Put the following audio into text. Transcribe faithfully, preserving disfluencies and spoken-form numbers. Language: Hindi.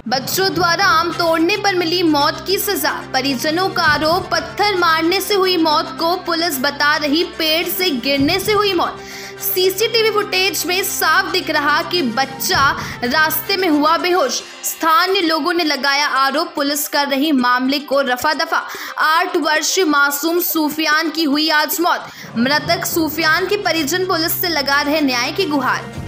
बच्चों द्वारा आम तोड़ने पर मिली मौत की सजा। परिजनों का आरोप, पत्थर मारने से हुई मौत को पुलिस बता रही पेड़ से गिरने से हुई मौत। सीसीटीवी फुटेज में साफ दिख रहा कि बच्चा रास्ते में हुआ बेहोश। स्थानीय लोगों ने लगाया आरोप, पुलिस कर रही मामले को रफा दफा। आठ वर्षीय मासूम सूफियान की हुई आज मौत। मृतक सूफियान के परिजन पुलिस से लगा रहे न्याय की गुहार।